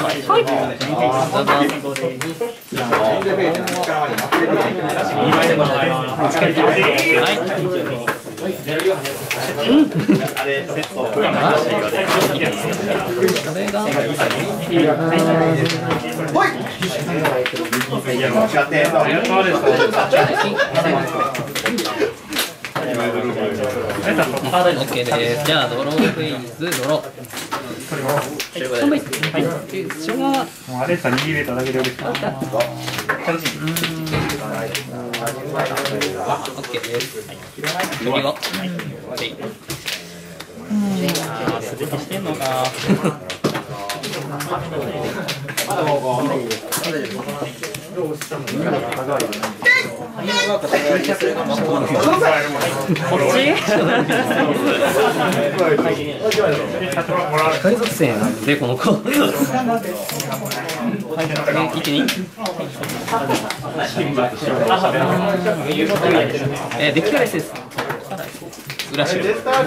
OK です。じゃあドローフェイズドロー。3枚。はい。一緒がもうあれさ2入れただけで嬉しい。 楽しい。OK です。よりは。すべてしてんのか。こっち？海賊船でこの子。一気に。デッキから S です。裏白。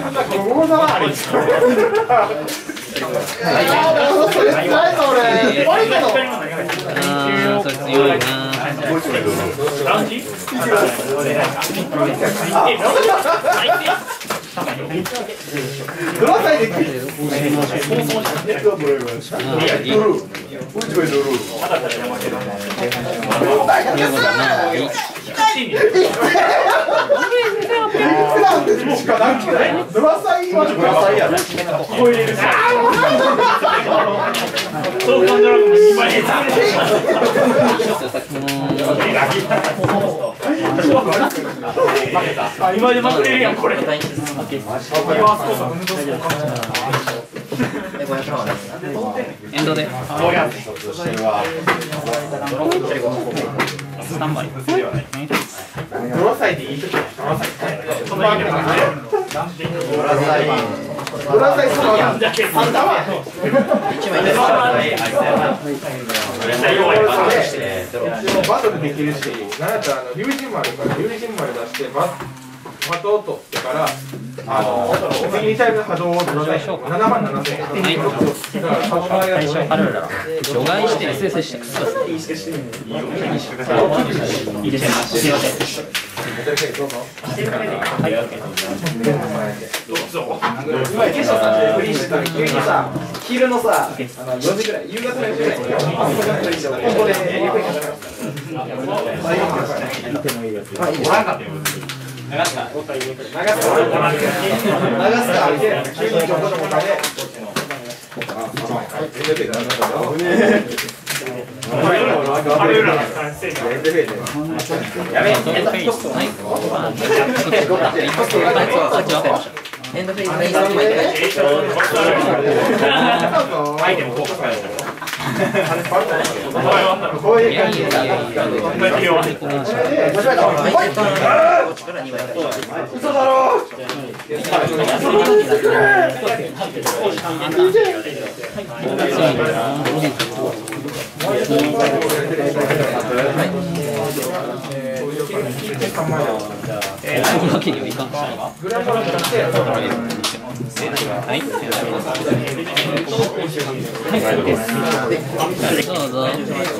それ強いな。 今でまくれるやんこれ。 エンドで。スタンバイ。 バトルできるし、なんやったら龍神丸から龍神丸出して的を取ってから次にタイプの波動を7万7000円。 最初ハルラ除外して SS していいですね。すいません。 昼のさ、4時ぐらい、夕方の4時ぐらいにここでエンドフェイズ3枚で。わけにはいかん。はい。どうぞ。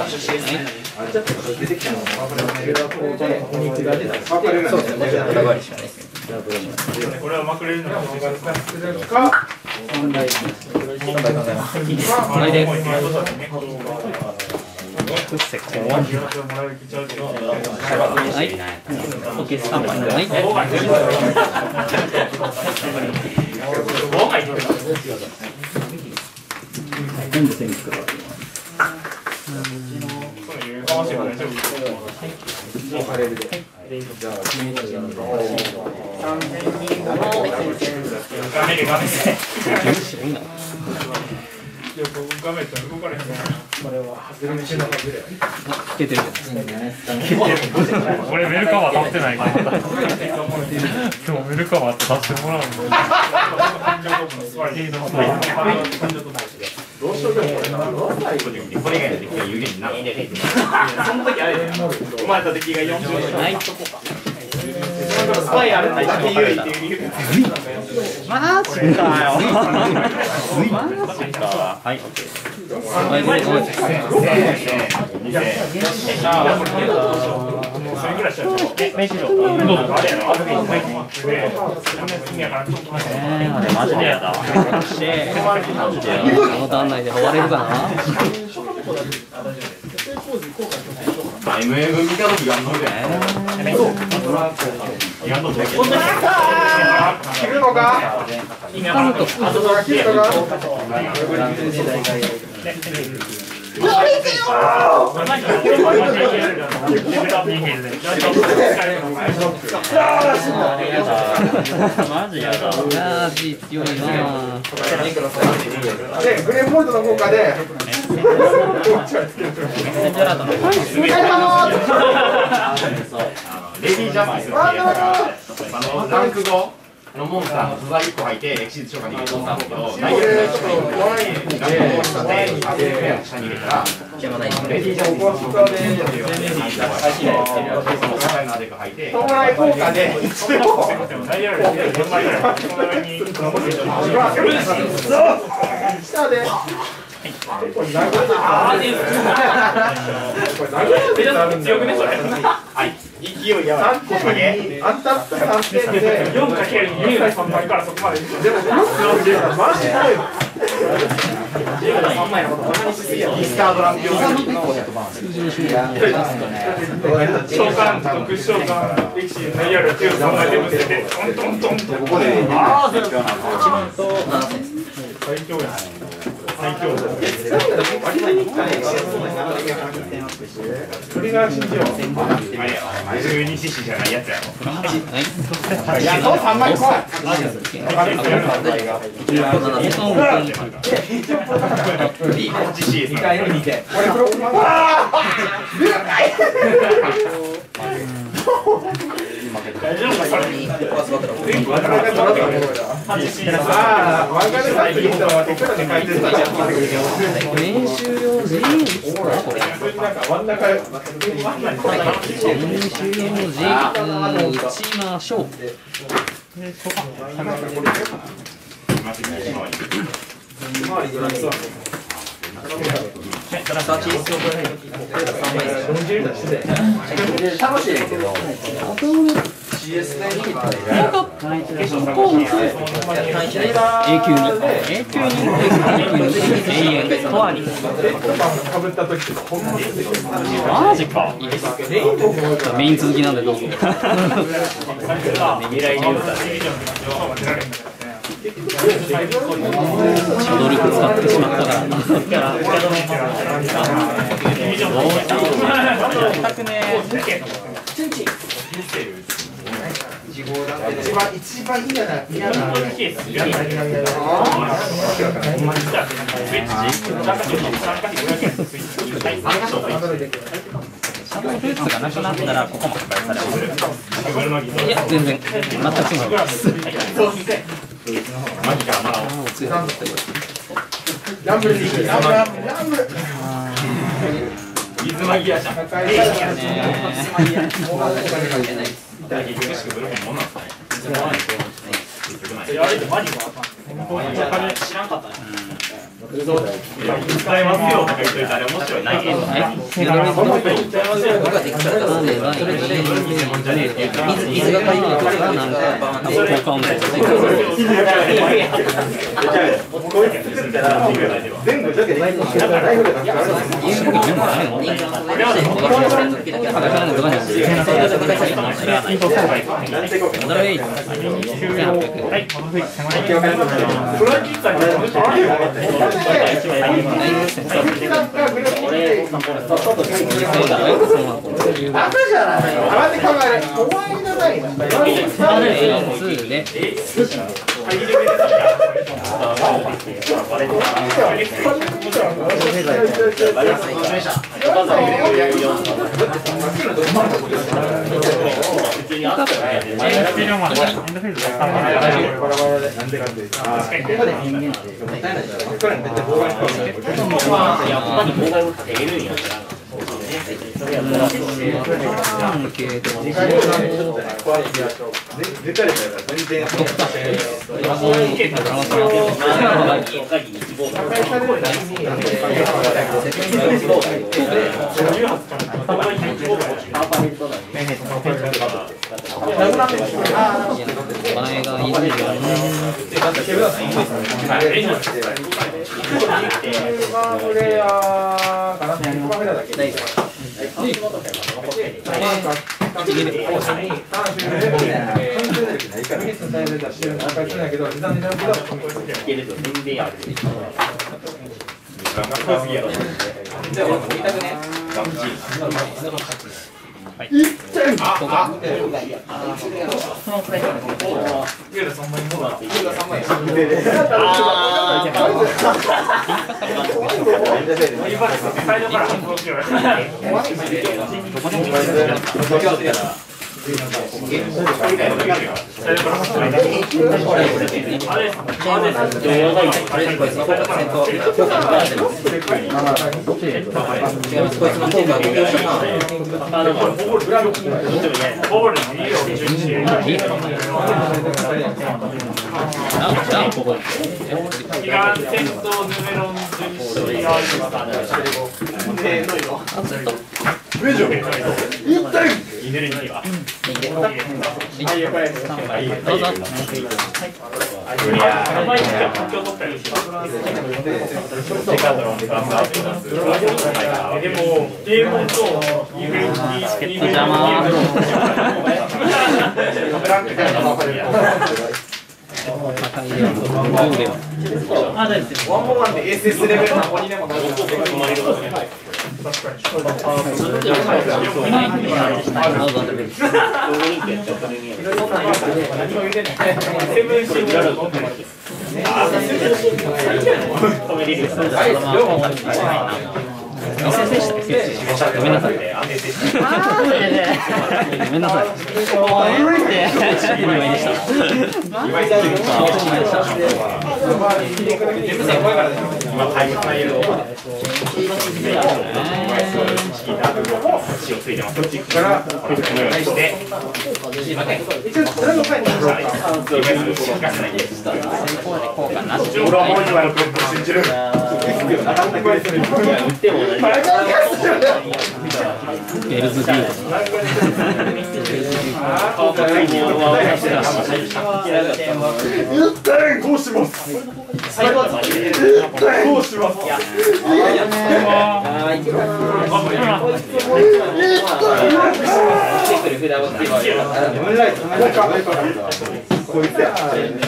これはまくれるのか。 はい。OK スタンバイ。はい。全部線作る。 俺メルカバー立ってないから。でもメルカバーって出してもらうの。 どうしようでもこれな。これ以外の敵が有限になる。その時あれ生まれた敵が40。 はい。 スパイあるんだけ優位っていう理由。 マジかよ。マジか。はい。マジでやだ。この段内で終われるかな。 MF 見た時があんので。 切るのか？切るのか？ マジやだ。マジ強いな。 で、グレーンボルトの効果で。 レディージャンプするっていうか、タンク後のモンスターの素材1個入ってエキシート召喚できるモンスターだけど、内容が一番いいので、ランプを下で、下に入れたら、レディージャンプをするっていうので、なでか入って、 トーライ効果で、下で。これ強くねそれ。はい。勢いやばい。あんた3点で 4×2 倍からそこまで。でもマジで。3枚のことバカにしすぎやろ。ディスカードランピオン。召喚特殊召喚歴史のやるっていう3枚でぶつけてトントントンとここで。ああそれ。1万と最強や。最強だ。それが信じよう。12獅子じゃないやつやろ。いや、そう3枚怖い。2回の2点。これプロコマン。大丈夫かそれ。ああ、漫画でさっき言ったのは手からで書いてるから。 練習用G。これ。 なんか真ん中。練習用G。打ちましょう。 楽しいけど。CS で逃げたら永久に永遠とはにかぶった時とかマジかメイン続きなんでどうぞ努力使ってしまったから一番嫌なシャドウフーツがなくなったらここも発売されますいや全然全くそうですランブルに行くランブル水マギアじゃん。知らんかったね。使えますよとか言っといたら面白いないけど。 水が借りるからなんか効果音で全部だけで 2 絶対ですよ、全然。SS レベルの子にでもなる。 ごめんなさい。ごめんなさい。ベルズビューこうします。こうします。こいつや。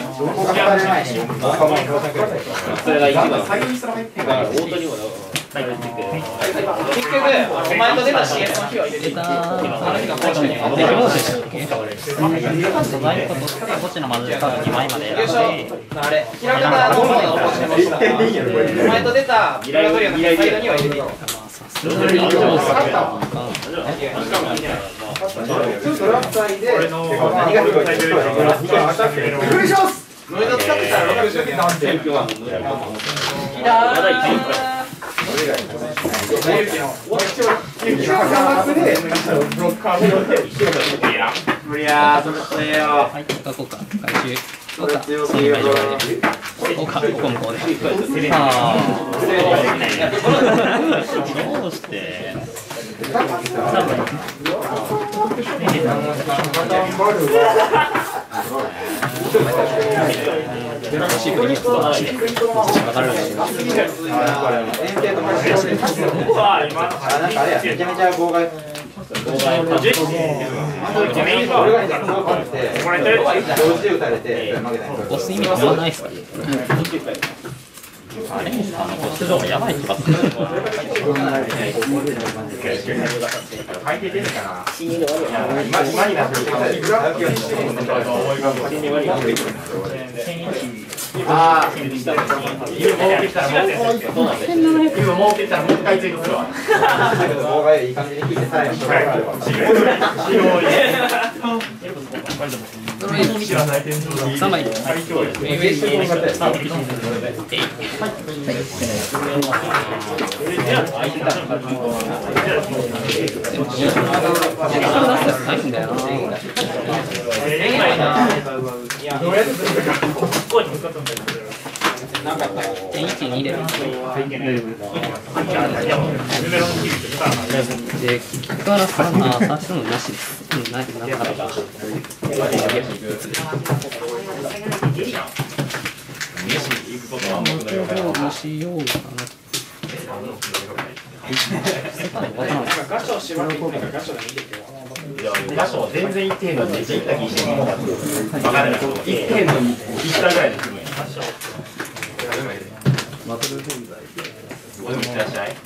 それが一番。結局、お前と出た CS の日は入れていった。 こっちのまず2枚まで選んで。 あれ、ひらがなの方が面白い。お前と出たブラブリアのサイドには入れていった。トラップサイで、何がすごい？びっくりします。ノイズ使ってたら60点なんで。無理やー、それよ。 はい、書こうか、回収。そうか、そういう感じで。こうか、ここ向こうで。さあ、どうして。シープリフトだし、わかる。 めちゃめちゃ妨害。 押す意味はないですか？あれこっちの方がやばい気がする。 今になってああ、今持ってきたらもう一回追加するわ。妨害いい感じに聞いてさえ。 3枚大変だよな。1、2で。で、からさ、差しのなしです。なかった。もしようかな。 ガショ全然1点のめっちゃいった気してるのか分からないけど、1点のいったぐらいで済むんや。俺もいってらっしゃい。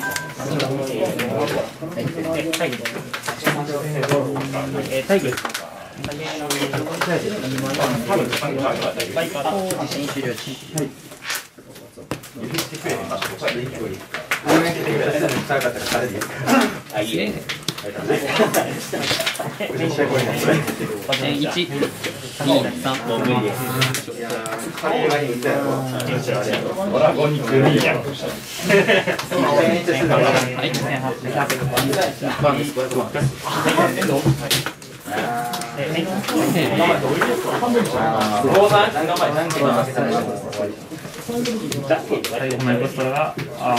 ごめん、それが、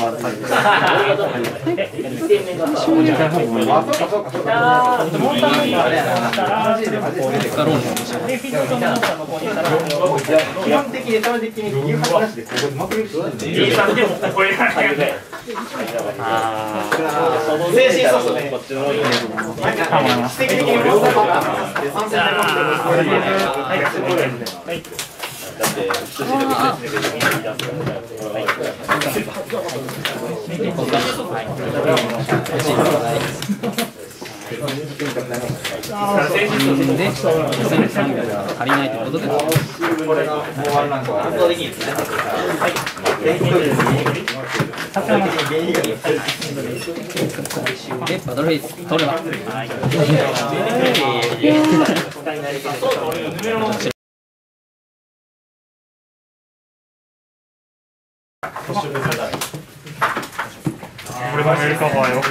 足りないということで、バトルフェイス取れば。 俺もメルカバーよ。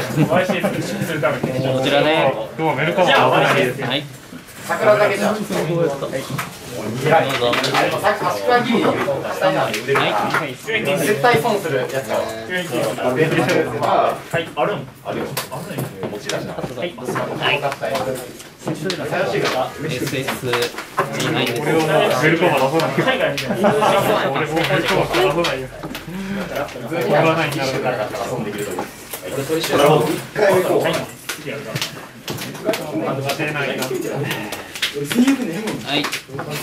こちらで、 今日メルカバーはないです。 はい。 桜だけじゃん。 どうぞ。 絶対損するやつだ。はい、あるん。あるよ。持ち出しな。はい。 SS G9 です。 俺はメルカバー出さない。俺もメルカバー出さないよ。言わないんだろうから。 遊んでくれと。 出ないな。 はい。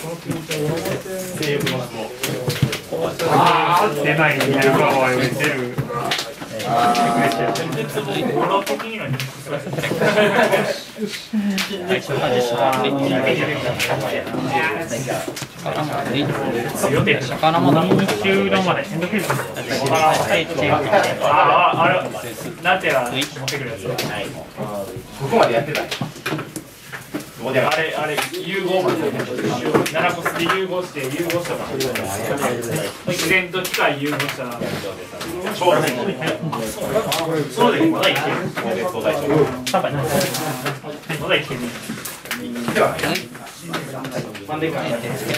出ないメルカバーより出る。 魚もだ。 終了までエンドフィールド。 あれ、なんていうの、持ってくるやつ。 ここまでやってた。 あれ、融合まで7個で融合して融合したから自然と機械融合したら超楽そうでまだいける3杯まだいけるではない。 ファンデカ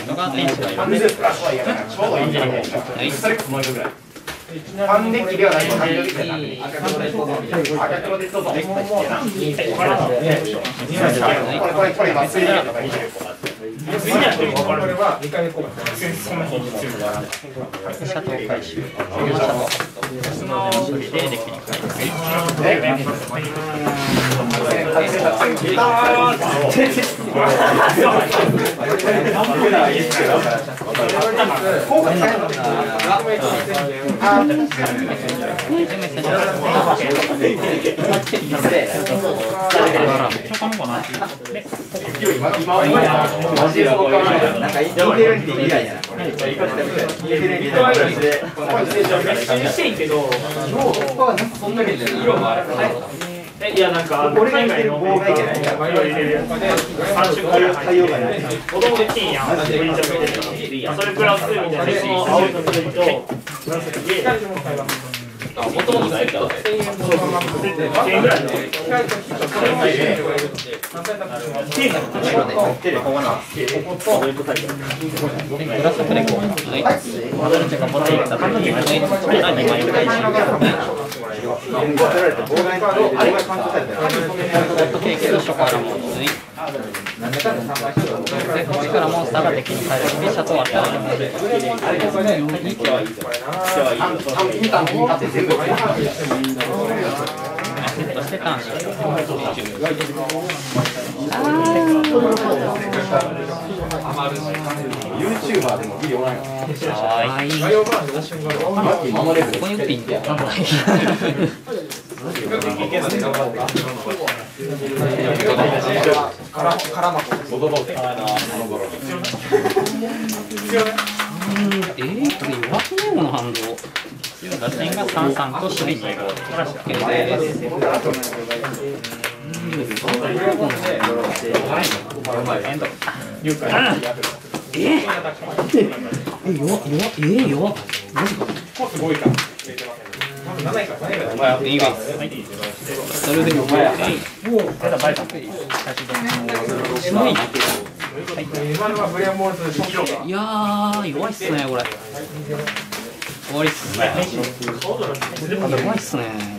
ちょうどいいんじゃないですか。それこそもう一個ぐらい。ファンデッキではないと対応できない。赤黒でどうぞ。これ今水泳とか25個あって。水泳って分かる。これは2回目こう。その日に強い。 シャトル回収。その処理でできにくい。 していいけど、そんだけ色もあるから。 いや、なんか、海外のメーカーの入れるやつで、3種ぐらい入ってて、子供で金やん、それプラスみたいな、その青いと紫で、もともと1000円ぐらいの。 グラスフレコ。はい。モデルチェック持っていただきます。ケーキとショコラモンで、こっちからモンスターが敵に変える。で、シャトー割ってあげます。セットしてターンします。 YouTuber でもギリおらんよ。 はい。ここに打っていいんだよ。これ弱くないもの反動。打線が33と守備2号。OK です。弱っ。マジか。すごいか。いいわ。それでもいやー、弱いっすね、これ。終わりっすね。弱いっすね。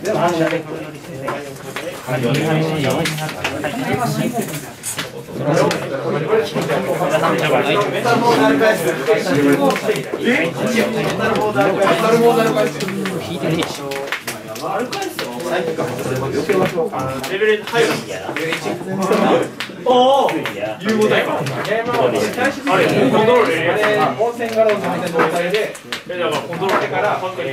引いてねえし。 レベル入るんやな。おお、融合タイプ。あれ、コントロールやつ。 温泉ガローズの状態で、 だからコントロールから、ここが、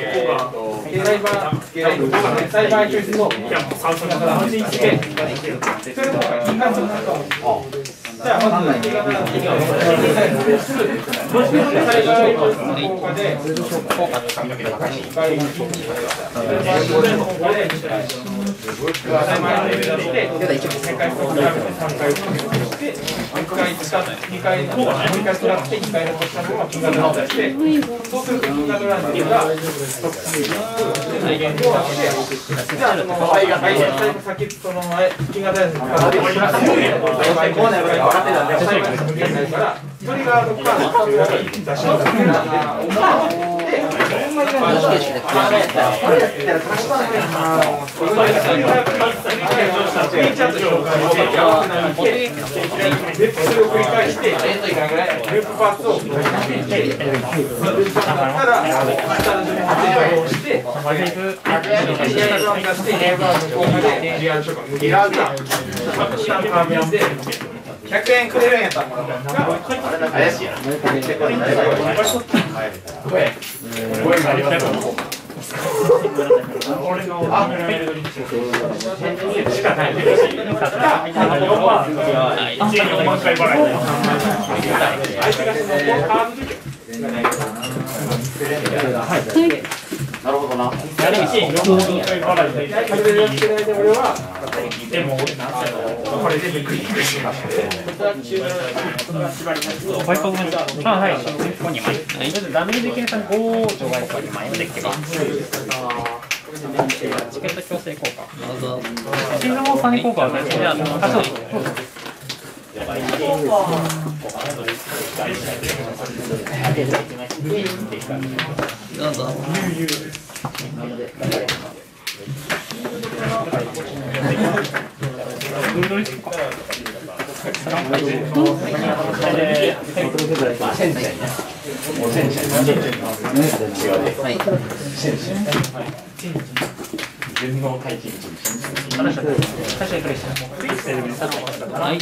サイバー救出の、 いや、もうサウス型の話して、 それとか、金管するじゃあ、まず、金型のサイバー効果で、そうすると金型ランディが先その前金型ランディがトリガーの間出し100円くれるんやったらもらう怪しいやな。俺のしかない。4万回払い。相手がそのカードなるほどな。 でも俺なんだろう。これでびっくりしました。 ワイパーごめんなさい。はい。ここ2枚。ダメージ計算5除外か2枚のデッキが。チケット強制効果。どうぞ。シングルモンサーに効果は大丈夫。あ、そう。 どうぞ。 全能体験はい。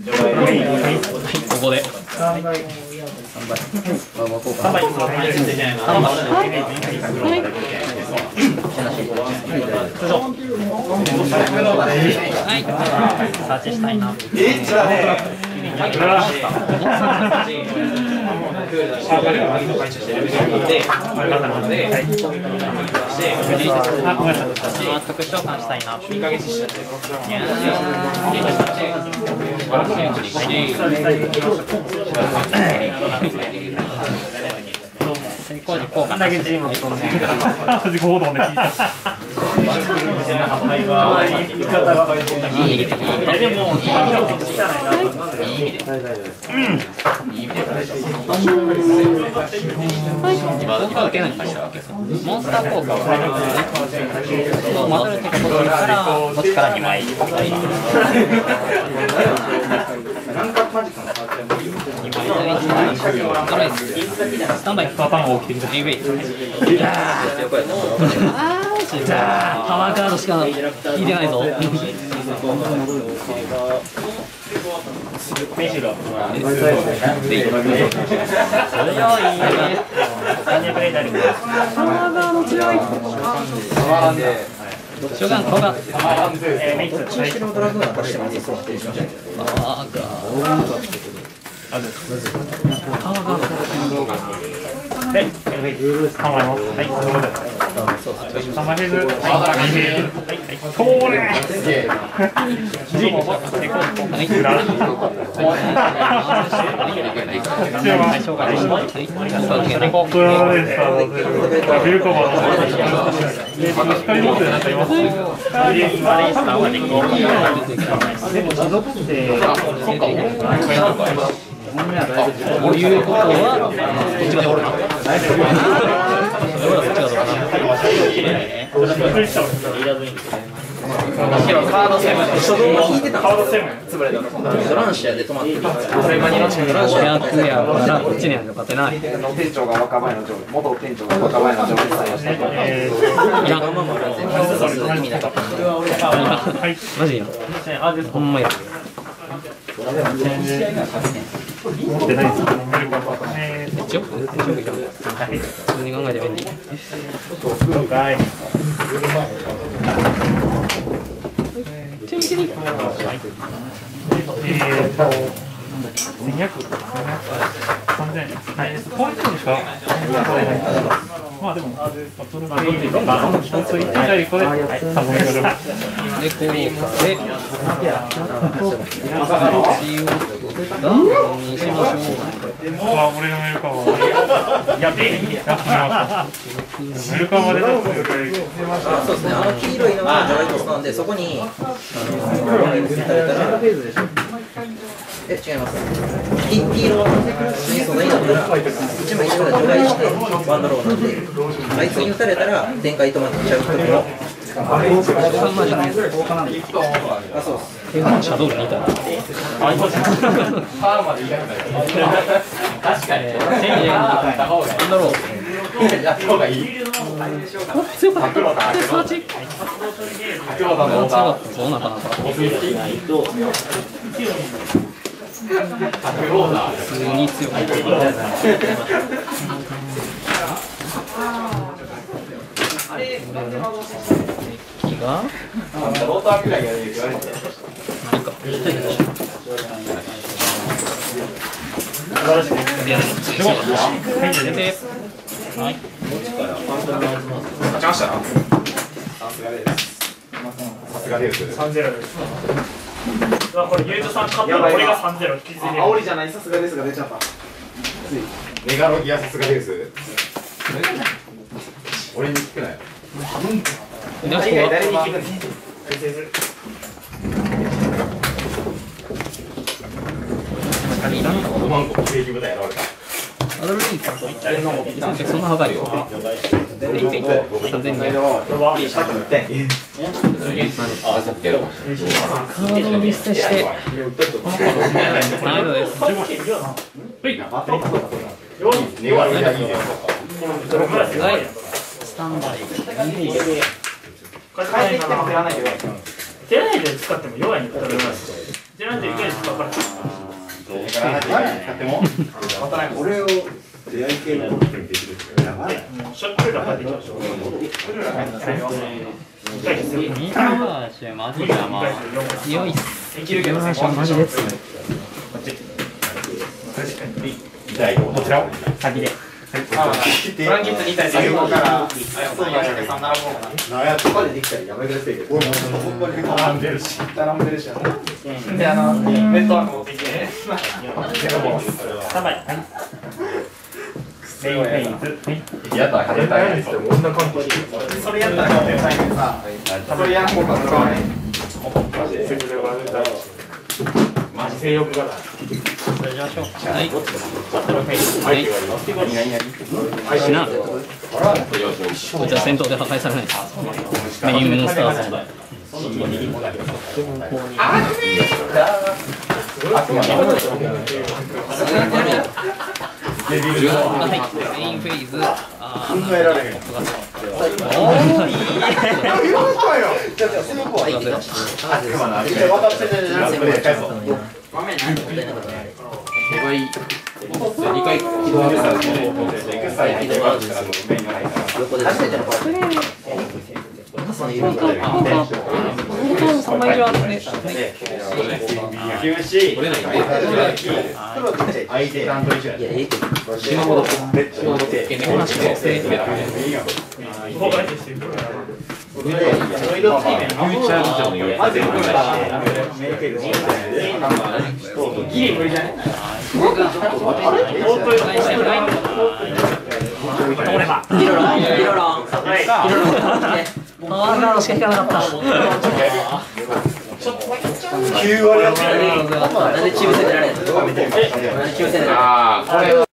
ここで。はい。サーチしたいな。特殊召喚したいな。成功時効果だけチームとね。 同じ行動で聞いた。 でも効果受けないんですよ。モンスター効果を戻るってことからこっちから2枚。スタンバイ。 頭が起きてる。 じゃあパワーカードしか引いてないぞ。召喚コガ。こういうことはこっちがおるな。カードセブン。初動は引いてた。カードセブン。潰れた。ドランシアで止まってる。それマニのドランシアやからこっちには勝てない。 店長が若林の元店長が若林の上に採用していや、マジや。ほんまや。 持ってないですか。 一応普通に考えて便利。 ポイントでしかまあでもその一つ一対一個で多分でこうでにしましょう。 俺のメルカはやっていいやってメルカはでそうですね、黄色いのがジャガイトスなんで、そこにされたら違います。黄色の素材だったら1枚1枚除外してワンドローなんで、あいつに打たれたら展開止まっちゃうところ。あ、そうです。 シャドウみたいな。確かに。 やった方がいい。 強かった。サーチ。そうなったな。普通に強かった。敵が。 ローターくらいやる言われて。 何か。はい。 勝ちましたな。さすがです。さすがです。 3-0です。これユーズさん勝ったら俺が3-0引き継いでる。 煽りじゃない、さすがですが出ちゃった。メガロギアさすがです。俺に聞くなよ。誰に聞くんですか。5万個兵器部隊やられた。 アドルリーか。そんな幅あるよ。3000人。カードを見捨てして。難易度です。スタンバイ。 手ないで使っても弱いんだったらじゃなくて1回ですか？ 使っても俺を出会い系のコンテンツできるやばい。 ショックが勝ってきましょう。1回ですよ。 ミーターマジでまあ強いっす。 できるけどね。 マジですね。 痛いどちらを先で。 ブランケット2体で4からそうだね。 なんやとかでできたらやめてくださいけど。俺もほんまに並んでるしでネットワーク持ってきて。3枚。メインフェイズ。 やったら勝てたいこんな感じ。 それやったら勝てたいけどさ。それやんこうか使わない。 マジ性欲がない。 それじゃあしょう。はい。死な。こいつは戦闘で破壊されない。メインモンスター存在。はい。メインフェイズ。 考えられへん。 3枚以上あるね。しか引かなかった。 9割やってる。なんでチーム戦でられんの？なんでチーム戦でられんの？